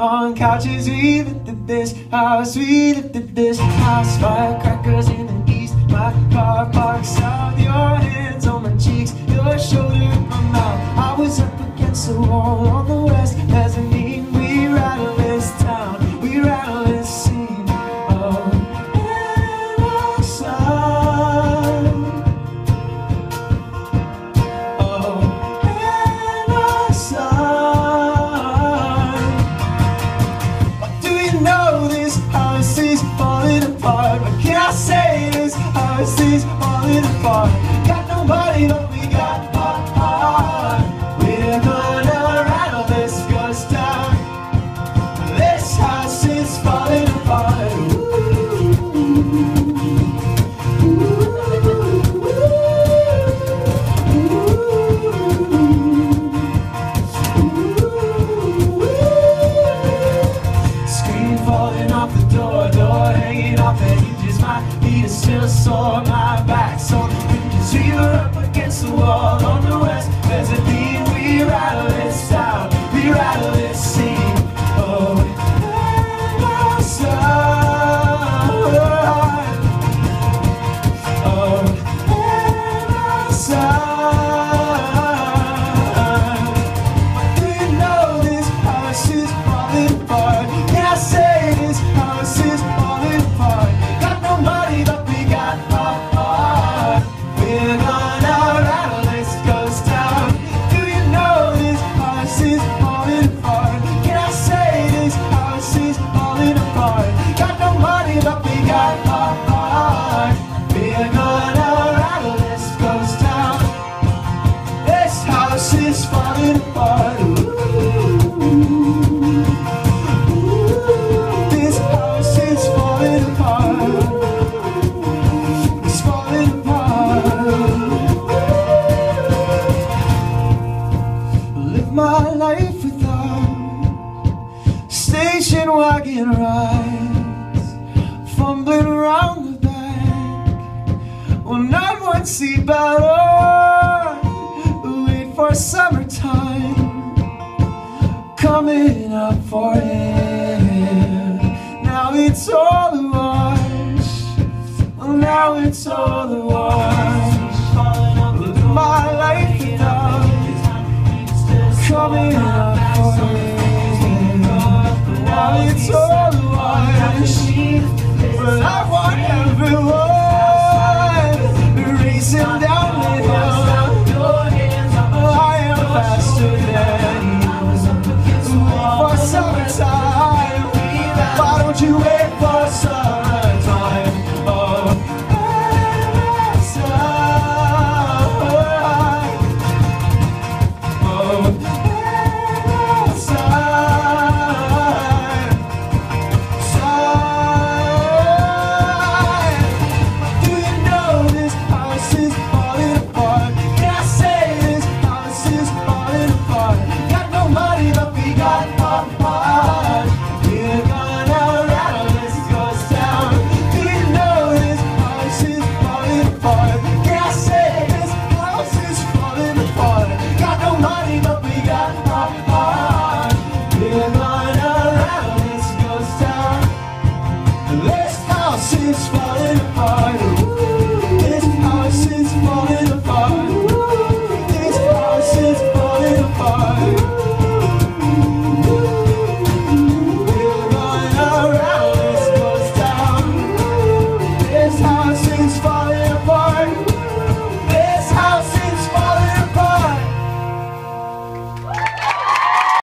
on couches. We lifted this house, we lifted this house. Firecrackers in the east, my car parked south. Your hands on my cheeks, your shoulder in my mouth. I was up against the wall on the west mezzanine. We rattle this town, we rattle this scene. Oh, and outside. Oh, and outside. What do you know? This house is falling apart. What can I say? This house is falling apart. Got nobody, but we got heart. We're gonna rattle this ghost town. This house is falling apart. Screen falling off the door hanging off the hinges. My feet are still sore, my back's on the hinges. We were up against the wall on the west mezzanine. We rattle this town, we rattle this scene. Oh, and outside. Oh, and outside. Do you know this house is falling apart? Can I say this house is falling apart? Got no money, but we got heart. We're gonna rattle this ghost town. Do you know this house is falling apart? Can I say this house is falling apart? Got no money, but we got heart. We're gonna rattle this ghost town. This house is falling apart. This house is falling apart. It's falling apart. Live my life without station wagon rides, fumbling around the back. Well, not one seatbelt on. Wait for summertime coming up for air. Now it's all a wash. Well, now it's all a wash. Live my life without coming up for air. Now it's all a wash. But I want everyone racing down the hill. I am faster than you. For summertime, why don't you wait for summertime? Oh, and outside. Oh, and outside. Side. Do you know this house is falling apart? Can I say this house is falling apart? Got no money, but we got heart. We're gonna rattle this ghost town. Do you know this house is falling apart? Can I say this house is falling apart? Got no money, but we got heart. We're gonna rattle this ghost town. This house is falling apart.